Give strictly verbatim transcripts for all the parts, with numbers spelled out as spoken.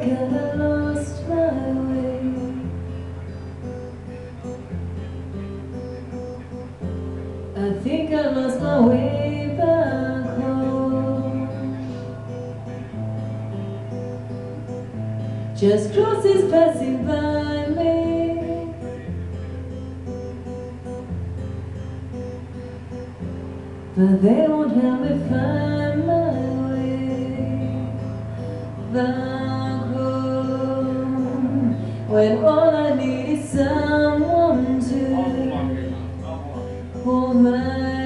think I lost my way. I think I lost my way back home. Just crosses passing by me, but they won't help me find my way back home. When all I need is someone to hold my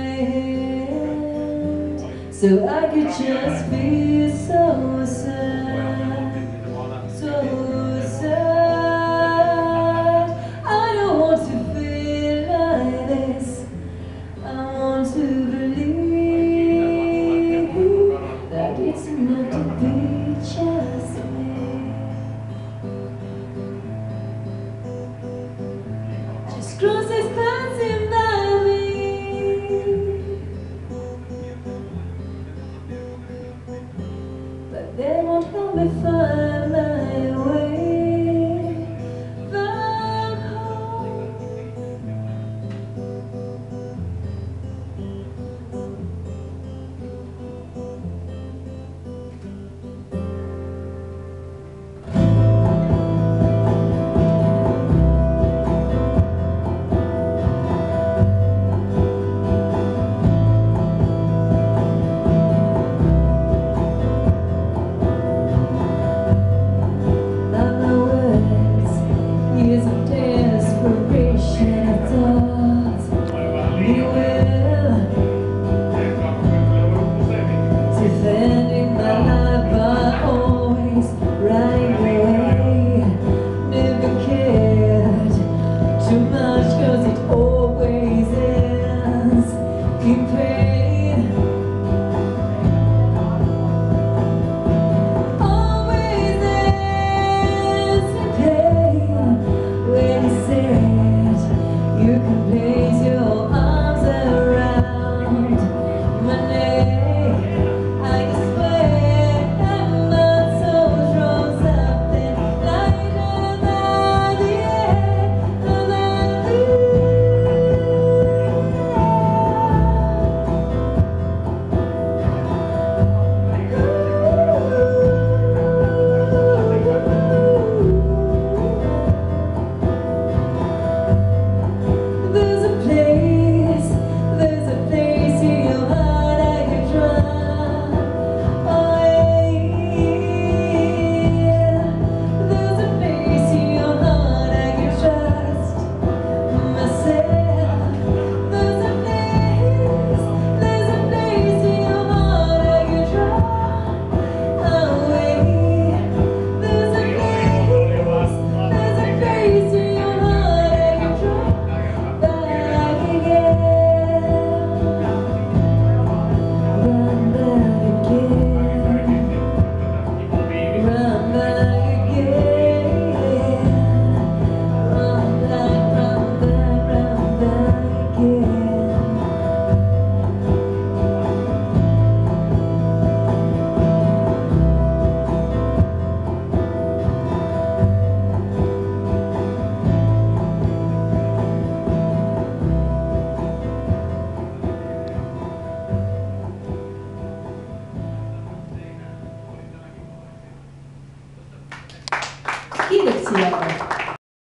hand, so I could just feel so sad, so sad. I don't want to feel like this. I want to believe that it's meant to be just me. Just crosses passing by me, but they won't help me find